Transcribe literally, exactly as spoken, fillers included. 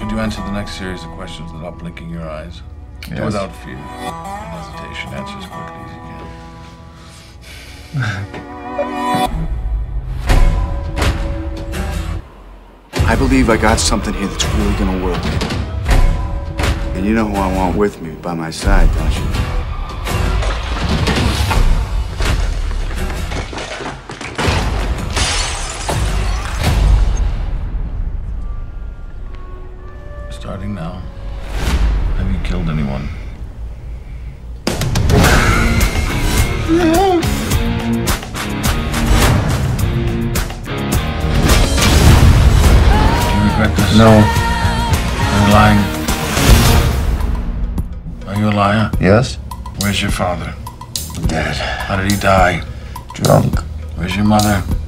Could you answer the next series of questions without blinking your eyes? Yes. Without fear and hesitation. Answer as quickly as you can. I believe I got something here that's really gonna work. And you know who I want with me by my side, don't you? Starting now. Have you killed anyone? No. Do you regret this? No. Are you lying? Are you a liar? Yes? Where's your father? Dead. How did he die? Drunk. Where's your mother?